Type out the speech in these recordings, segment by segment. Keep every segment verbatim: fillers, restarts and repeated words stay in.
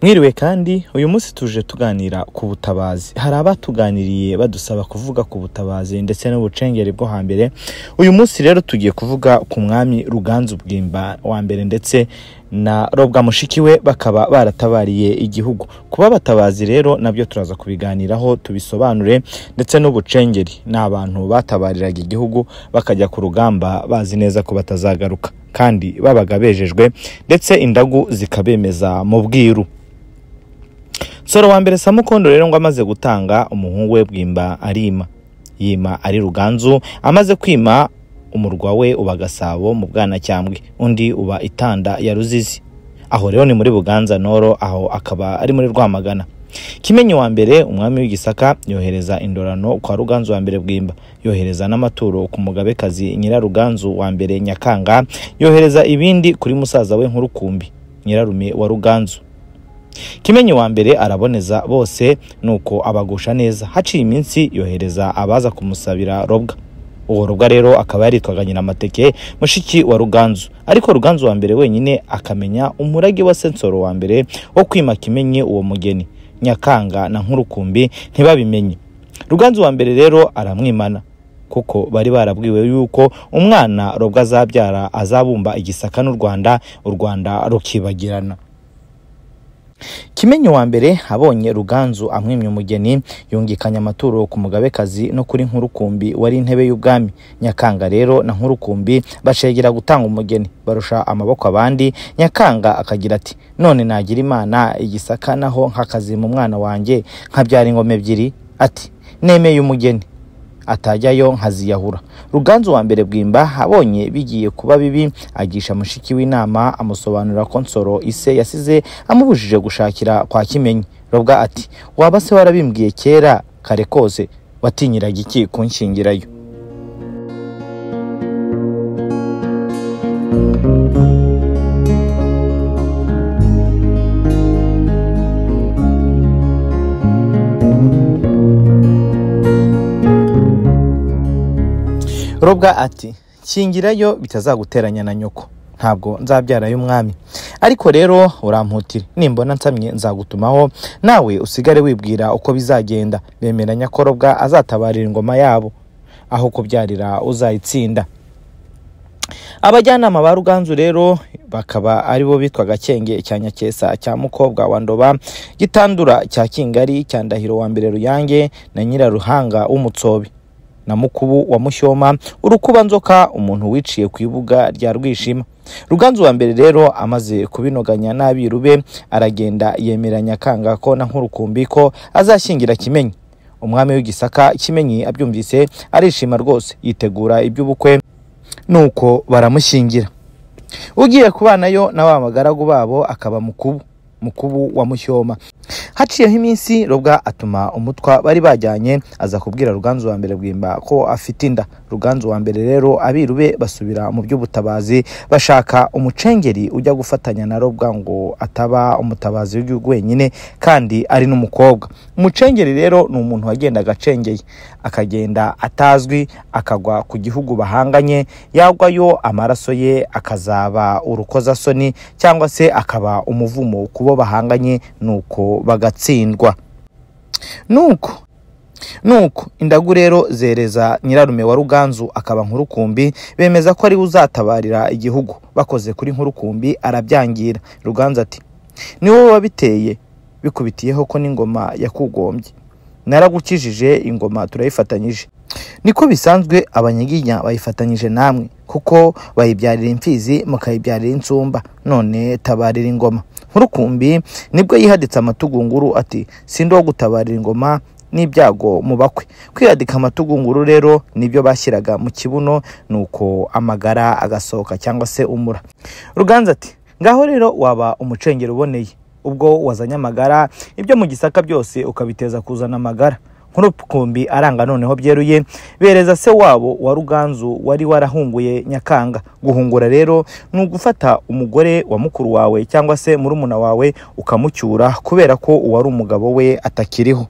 Mwiriwe kandi uyu munsi tuje tuganira ku butabazi. Hari abatuganiriye badusaba kuvuga ku butabazi ndetse n'ubucengeri bwo hambere. Uyu munsi rero tugiye kuvuga ku mwami Ruganzu Bwimba wa mbere ndetse na Robwa Mushikiwe bakaba baratabariye igihugu. Kuba batabazi rero nabyo turaza kubiganiraho tubisobanure, ndetse n'ubucengeri n'abantu batabariraga igihugu bakajya ku rugamba bazi neza ko batazagaruka kandi babaga bejejwe ndetse indagu zikabemeza mu bwiru. Soro wa mbere Samukondo rero ngo amaze gutanga umuhungu we Bwimba arima yima ari Ruganzu, amaze kwima umurwa we uba Gasabo mu Bwanacyambwe, undi uba Itanda ya Ruzizi. Aho rero ni muri Buganza Noro, aho akaba ari muri Rwamagana. Kimenyi wa mbere umwami w'Igisaka yohereza indorano kwa Ruganzu wa mbere Bwimba, yohereza n'amaturo ku mugabekazi Nyiraruganzu wa mbere Nyakanga, yohereza ibindi kuri musaza we Nkurukumbi nyirarume wa Ruganzu. Kimenyi wa mbere araboneza bose nuko abagusha neza. Haciye iminsi yohereza abaza kumusabira Robwa. Uwo Robwa rero akaba yaritwaga Nyiramateke mushiki wa Ruganzu, ariko Ruganzu wa mbere wenyine akamenya umurage wa Sensoro wa mbere wo kwima Kimenyi uwo mugeni. Nyakanga na Nkurukumbi ntibabimenye. Ruganzu wa mbere rero aramwimana kuko bari barabwiwe yuko umwana Robwa azabyara azabumba Igisaka n'u Rwanda, u Rwanda rukibagirana. Kimenyi wa mbere abonye Ruganzu amwimye umugeni, yungikanya amaturo ku mugabekazi no kuri Nkurukumbi wari intebe y'ubwami. Nyakanga rero na Nkurukumbi bashegera gutanga umugeni, barusha amaboko abandi. Nyakanga akagira ati, none nagira Imana Igisaka naho nkakazi mu mwana wanjye nkabyara ingome ebyiri. Ati, nemeye umugeni atajyayo nkaziyahura. Ruganzu wa mbere Bwimba abonye bigiye kuba bibi, agisha mushiki w'inama amusobanura ko Nsoro ise yasize amubujije gushakira kwa Kimenyi. Robwa ati, waba se warabimbwiye kera kare kose, watinyiraga iki kunshingirayo? Robwa ati, kingirayo bitazaguteranya na nyoko, ntabwo nzabyarayo umwami. Ariko rero uramputira, nimbona nsamye nzagutumaho nawe usigare wibwira uko bizagenda. Bemeranya ko Robwa azatabarira ingoma yabo, aho kubyarira uzayitsinda. Abajyanama ba Ruganzu rero bakaba ari bo bitwa Gakenge cya Nyakesa cya Mukobwa wa Ndoba, Gitandura cya Kingari cya Ndahiro wa mbere Ruyange na Nyiraruhanga w'Umutsobe na Mukubu wa Mushyoma, Urukuba Nzoka umuntu wiciye ku ibuga rya Rwishima. Ruganzu wa mbere rero amaze kubinoganya n'abiru be, aragenda yemera Nyakanga ko na Nkurukumbi ko azashyingira Kimenyi. Umwami w'Igisaka Kimenyi abyumvise arishima rwose, yitegura iby'ubukwe nuko baramushyingira. Ugiye kubanayo na wa magaragu babo akaba Mukubu Mukubu wa Mushyoma. Haciyeho iminsi Robwa atuma umutwa bari bajyanye aza kubwira Ruganzu wa mbere Bwimba ko afite inda. Ruganzu wa mbere rero abiru be basubira mu by'ubutabazi, bashaka umucengeri ujya gufatanya na Robwa ngo ataba umutabazi w'igihugu wenyine kandi ari n'umukobwa. Umucengeri rero ni umuntu wagenda agacengeye, akagenda atazwi, akagwa ku gihugu bahanganye, yagwayo amaraso ye akazaba urukozasoni cyangwa se akaba umuvumo kubo bahanganye, nuko bagatsindwa. Nuko nuko indagu rero zereza nyirarume wa Ruganzu akaba Nkurukumbi, bemeza ko ari uzatabarira igihugu. Bakoze kuri Nkurukumbi arabyangira. Ruganzu ati, ni wowe wabiteye, bikubitiyeho ko n'ingoma yakugombye. Naragukijije, ingoma turayifatanyije. Niko bisanzwe abanyiginya bayifatanyije namwe, kuko bayibyarira imfizi mukayibyarira insumba, none tabarira ingoma. Nkurukumbi nibwo yihaditse amatugunguru ati, sindi wo gutabarira ingoma n'ibyago mu bakwe. Kwihadika amatugunguru rero nibyo bashyiraga mu kibuno, nuko amagara agasohoka cyangwa se umura. Ruganzu ati, ngaho rero waba umucengero uboneye, ubwo wazanye amagara, ibyo mu Gisaka byose ukabiteza kuzana amagara. Nkurukumbi aranga noneho byeruye, bereza se wabo wa Ruganzu wari warahunguye Nyakanga. Guhungura rero ni ugufata umugore wa mukuru wawe cyangwa se murumuna wawe ukamucyura kubera ko uwari umugabo we atakiriho.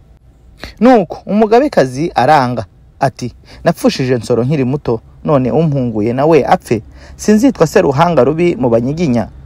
Nuko umugabekazi aranga ati, napfushije Nsoro nkiri muto, none umpunguye nawe apfe, sinzitwa se ruhanga rubi mu banyiginya.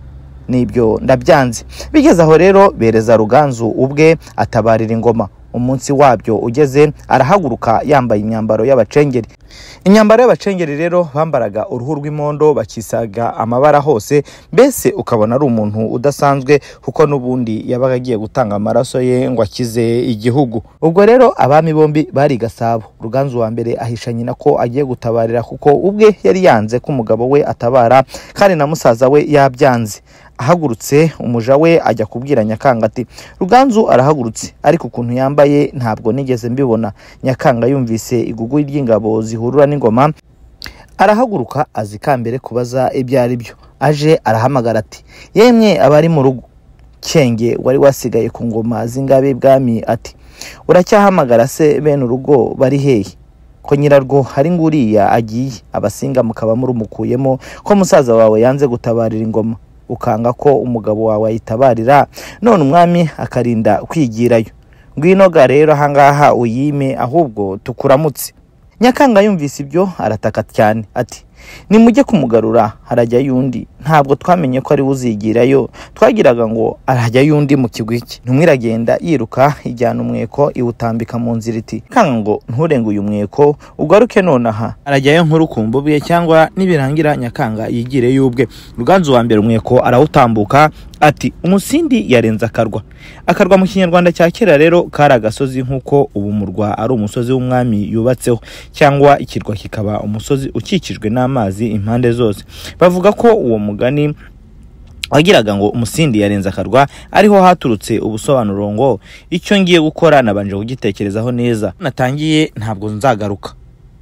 nibyo ndabyanze. Bigeze aho rero bereza Ruganzu ubwe atabarira ingoma. Umunsi wabyo ugeze arahaguruka yambaye imyambaro y'abacengeri. Imyambaro y'abacengeri rero bambaraga uruhu rw'imondo bakisaga amabara hose, mbese ukabona ari umuntu udasanzwe kuko nubundi yabaga agiye gutanga amaraso ye ngo akize igihugu. Ubwo rero abami bombi bari Gasabo. Ruganzu wa mbere ahisha nyina ko agiye gutabarira kuko ubwe yari yanze ko umugabo we atabara kandi na musaza we yabyanze. Ahagurutse umuja we ajya kubwira Nyakanga ati Ruganzu arahagurutse ariko ukuntu yambaye ntabwo nigeze mbibona. Nyakanga yumvise igugu ry'ingabo zihurura n'ingoma arahaguruka azikambere kubaza ibyo ari byo. Aje arahamagara ati yemwe abari mu rugo. Cyenge wari wasigaye ku ngoma z'ingabe bwami ati uracyahamagara se bene urugo bari hehe? Ko nyirarwo hari nguriya agiye abasinga mukaba muri umukuyemo ko musaza wawe yanze gutabarira ingoma ukanga ko umugabo wawe ayitabarira none umwami akarinda kwigirayo. Ngwino ga rero ahangaha uyime ahubwo tukuramutse. Nyakanga yumvise ibyo arataka cyane ati nimujye kumugarura harajya yundi, ntabwo twamenye ko ari uzigirayo, twagiraga ngo arajya yundi mu kigwiki. Ntumwiragenda yiruka ijyana umweko iwutambika mu nzira iti kanga ngo nturenge uyu mweko ugaruke nonaha arajyayo nk'urukumbuye cyangwa nibirangira Nyakanga yigire yubwe. Ruganzu wa mbere umweko arawutambuka ati umusindi yarenza akarwa. Akarwa mu Kinyarwanda cya kera rero kari agasozi nk'uko ubu murwa ari umusozi w'umwami yubatseho, cyangwa ikirwa kikaba umusozi ukikijwe n'amazi impande zose. Bavuga ko uwo mugani wagiraga ngo umusindi yarenza akarwa ariho haturutse ubusobanuro ngo icyo ngiye gukora nabanje kugitekerezaho neza, natangiye ntabwo nzagaruka.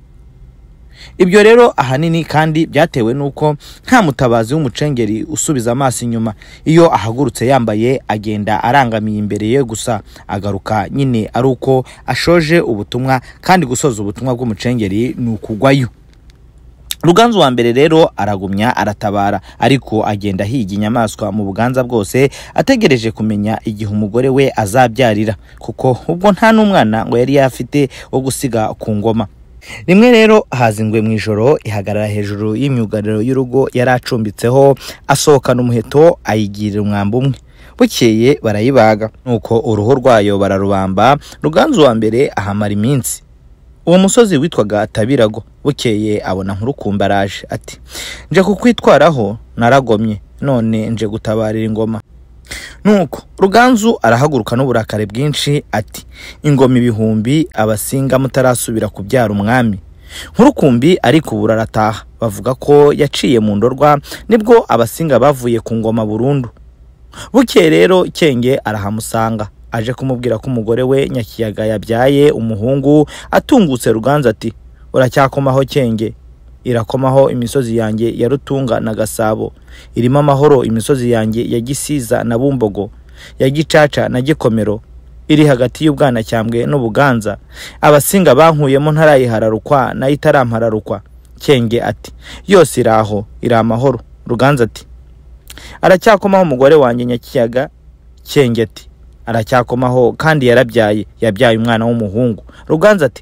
Ibyo rero ahanini kandi byatewe nuko nta mutabazi w'umucengeri usubiza amaso inyuma. Iyo ahagurutse yambaye agenda arangamiye imbere ye gusa, agaruka nyine ari uko ashoje ubutumwa, kandi gusoza ubutumwa bw'umucengeri ni ukugwayo. Ruganzu wa mbere rero aragumya aratabara, ariko agenda higa inyamaswa mu buganza bwose ategereje kumenya igihe umugore we azabyarira, kuko ubwo nta n'umwana ngo yari yafite wo gusiga ku ngoma. Rimwe rero hazingwe mu ijoro ihagarara hejuru y'imyugariro y'urugo yari acumbitseho, asohokana umuheto ayigirira umwambi umwe. Bukeye barayibaga nuko uruhu rwayo bararubamba. Ruganzu wa mbere ahamara iminsi. Uwo musozi witwaga Tabirago. Bukeye abona nk'urukumbaraje ati nje kukwitwaraho naragomye, none nje gutabarira ingoma. Nuko Ruganzu arahaguruka n'uburakare bwinshi ati ingoma ibihumbi abasinga mutarasubira kubyara umwami. Nkurukumbi ariko burarataha. Bavuga ko yaciye mu ndorwa nibwo abasinga bavuye ku ngoma burundu. Bukeye rero Cyenge arahamusanga aje kumubwira ko umugore we Nyakiyaga yabyaye umuhungu. Atungutse Ruganzu ati uracyakomaho Cyenge? Irakomaho imisozi yanjye ya Rutunga na Gasabo, irimo amahoro imisozi yanjye ya Gisiza na Bumbogo, ya Gicaca na Gikomero, iri hagati y'ubwana cyambwe n'ubuganza. Abasinga bankuyemo ntarayihararukwa na itarampararukwa. Cyenge ati yose iraho iri amahoro. Ruganzu ati aracyakomaho umugore wanjye Nyakiyaga? Cyenge ati aracyakomaho kandi yarabyaye, yabyaye umwana w'umuhungu. Ruganzu ati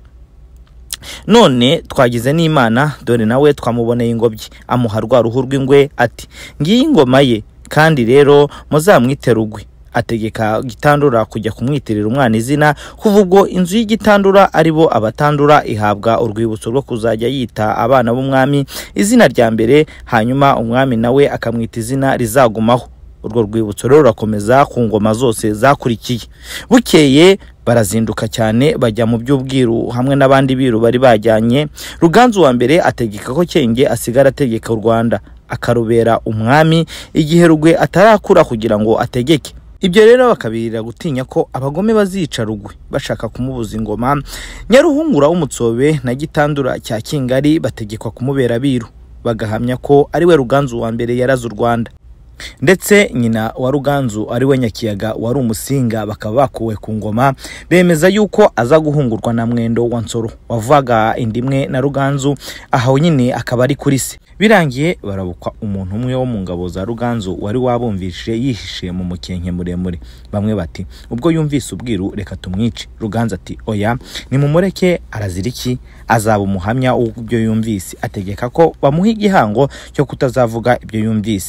none twagize n'Imana, dore nawe twamuboneye ingobyi amuha rwa ruhu rw'ingwe. Ati ngiyi ingoma ye, kandi rero muzamwite Rugwe. Ategeka Gitandura kujya kumwitirira umwana izina, kuva ubwo inzu y'Igitandura aribo abatandura ihabwa urwibutso rwo kuzajya yita abana b'umwami izina rya mbere, hanyuma umwami nawe akamwita izina rizagumaho. Urwo rwibutso rero rakomeza ku ngoma zose zakurikiye. Bukeye barazinduka cyane bajya mu by'ubwiru hamwe n'abandi biru bari bajyanye. Ruganzu wa mbere ategeka ko Cyenge asigara ategeka u Rwanda, akarubera umwami igihe Rugwe atarakura kugira ngo ategeke. Ibyo rero bakabirira gutinya ko abagome bazica Rugwe bashaka kumubuza ingoma. Nyaruhungura w'Umutsobe na Gitandura cya Kingari bategekwa kumubera biru, bagahamya ko ari we Ruganzu wa mbere yaraze u Rwanda. Ndetse nyina wa Ruganzu ari we Nyakiyaga wari umusinga bakaba bakuwe ku ngoma. Bemeza yuko aza guhungurwa na Mwendo wa Nsoro wavaga indimwe na Ruganzu, aho nyine akaba ari kuri se. Birangiye barabukwa umuntu umwe wo mu ngabo za Ruganzu wari wabumvishije yihishe mu mukenke muremure. Bamwe bati ubwo yumvise ubwiru reka tumwice. Ruganzu ati oya nimumureke araziriki, azaba umuhamya w'ibyo yumvise. Ategeka ko bamuha igihango cyo kutazavuga ibyo yumvise.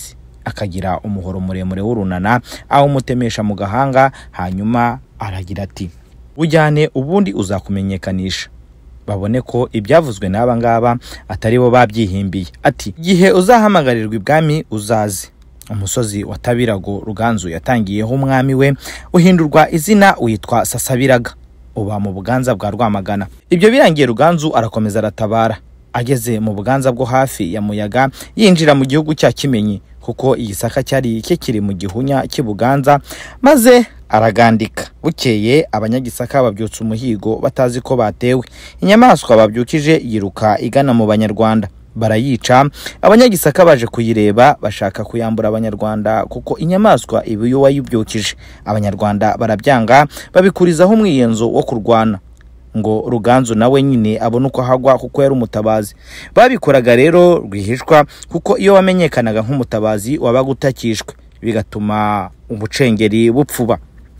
akagira umuhoro muremure w'urunana awumutemesha mu gahanga, hanyuma aragira ati ujyane ubundi uzakumenyekanisha, babone ko ibyavuzwe n'aba ngaba atari bo babyihimbiye. Ati igihe uzahamagarirwa ibwami uzaze. Umusozi wa Tabirago Ruganzu yatangiyeho umwami we uhindurwa izina witwa Sasabiraga, uba mu Buganza bwa Rwamagana. Ibyo birangiye Ruganzu arakomeza aratabara, ageze mu Buganza bwo hafi ya Muyaga yinjira mu gihugu cya Kimenyi, kuko igisaka cyari kikiri mu gihunya cy'Ibuganza, maze aragandika. Bukeye abanyagisaka babyutsa umuhigo batazi ko batewe. Inyamaswa babyukije yiruka igana mu Banyarwanda, barayica. Abanyagisaka baje kuyireba bashaka kuyambura Abanyarwanda kuko inyamaswa ibi yo wayibyukije. Abanyarwanda barabyanga, babikurizaho umwiyenzo wo kurwana ngo Ruganzu nawe nyine abone uko hagwa kuko yari umutabazi. Babikoraga rero rwihishwa, kuko iyo wamenyekanaga nk'umutabazi wabaga utakishwe, bigatuma ubucengeri bupfuba.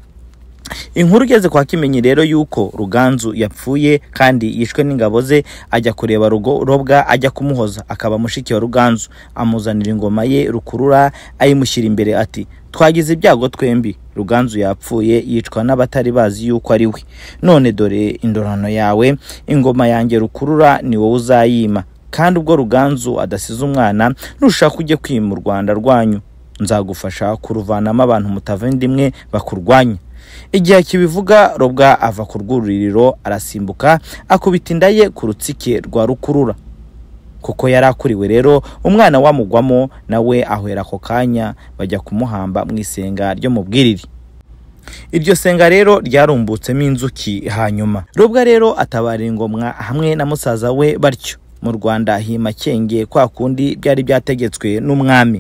Inkuru igeze kwa Kimenyi rero yuko Ruganzu yapfuye kandi yishwe n'ingabo ze, ajya kureba Rugorobwa ajya kumuhoza, akaba mushiki wa Ruganzu, amuzanira ingoma ye Rukurura ayimushyira imbere ati twagize ibyago twembi, Ruganzu yapfuye yicwa n'abatari bazi yuko ari we. None dore indorano yawe, ingoma yanjye Rukurura ni wowe uzayima, kandi ubwo Ruganzu adasize umwana nushaka ujye kwima u Rwanda rwanyu, nzagufasha kuruvanamo abantu mutavindimwe bakurwanya. Igihe kibivuga Robwa ava ku rwuririro arasimbuka akubita inda ye ku rutsike rwa Rukurura, kuko yari akuriwe rero umwana wamugwamo, nawe ahwera ako kanya bajya kumuhamba mu isenga ryo mu Bwiriri. Iryo senga rero ryarumbutsemo inzuki. Hanyuma Robwa rero atabarira ingomwa hamwe na musaza we, batyo mu Rwanda hima Cyenge kwa kundi byari byategetswe n'umwami.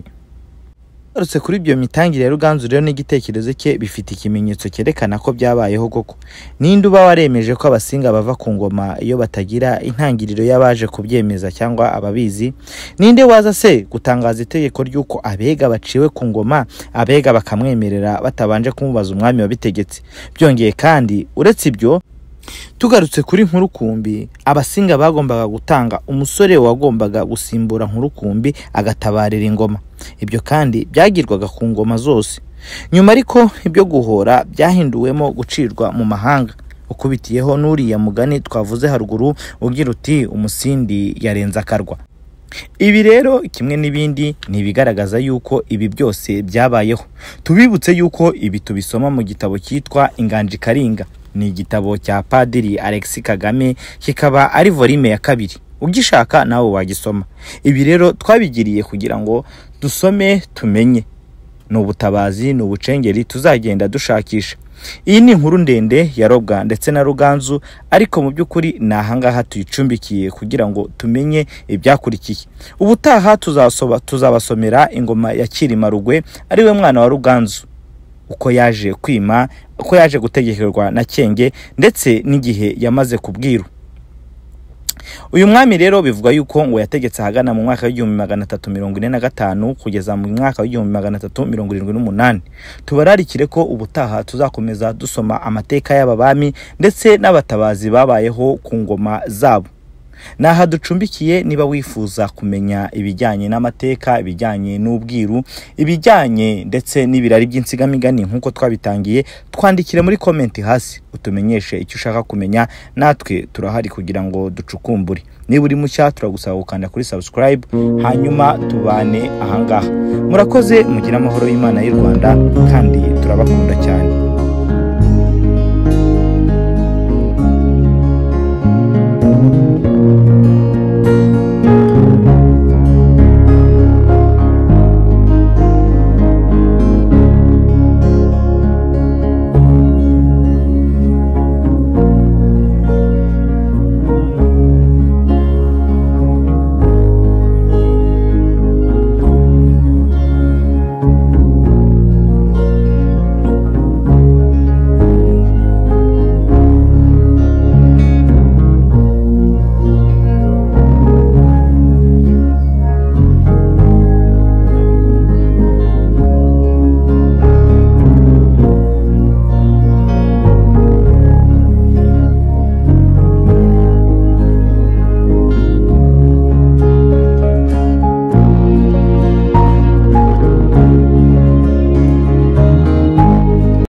Arutse kuri ibyo mitangire ya Ruganzu rero n'igitekerezo cye bifite ikimenyetso cyerekana ko byabayeho koko. Ninde uba waremeje ko abasinga bava ku ngoma iyo batagira intangiriro y'abaje kubyemeza cyangwa ababizi? Ninde waza se gutangaza itegeko ry'uko abega baciwe ku ngoma, abega bakamwemerera batabanje kumubaza umwami wabitegetse? Byongeye kandi uretse ibyo, tugarutse kuri Nkurukumbi, abasinga bagombaga gutanga umusore wagombaga gusimbura Nkurukumbi agatabarira ingoma. Ibyo kandi byagirwaga ku ngoma zose. Nyuma ariko ibyo guhora byahinduwemo gucirwa mu mahanga, ukubitiyeho n'uriya mugani twavuze haruguru ugira uti umusindi yarenza akarwa. Ibi rero kimwe n'ibindi ni bigaragaza yuko ibi byose byabayeho. Tubibutse yuko ibi tubisoma mu gitabo cyitwa Inganji Karinga, ni igitabo cya Padiri Alexis Kagame, kikaba ari volume ya kabiri. Ugishaka nawe wagisoma. Ibi rero twabigiriye kugira ngo dusome tumenye, n'ubutabazi n'ubucengeri tuzagenda dushakisha. Iyi ni inkuru ndende ya Robwa ndetse na Ruganzu, ariko mu by'ukuri nahangaha tuyicumbikiye kugira ngo tumenye ibyakurikiye. Ubutaha tuzasoba tuzabasomera ingoma ya Cyilima Rugwe, ari we mwana wa Ruganzu, uko yaje kwima, uko yaje gutegekerwa na Cyenge, ndetse n'igihe yamaze kubwiru. Uyu mwami rero bivuga yuko ngo yategetse hagana mu mwaka w'igihumbi magana atatu mirongo ine na gatanu kugeza mu mwaka w'igihumbi magana atatu mirongo irindwi n'umunani. Tubararikire ko ubutaha tuzakomeza dusoma amateka y'ababami ndetse n'abatabazi babayeho ku ngoma zabo. Naha ducumbikiye, niba wifuza kumenya ibijyanye n'amateka, ibijyanye n'ubwiru, ibijyanye ndetse n'ibirari by'insigamigani nkuko twabitangiye, twandikire muri comment hasi utumenyeshe icyo ushaka kumenya, natwe turahari kugira ngo ducukumbure. Niba uri mushya turagusaba gukanda kuri subscribe, hanyuma tubane ahangaha. Murakoze, mugira amahoro y'Imana y'u Rwanda kandi turabakunda cyane.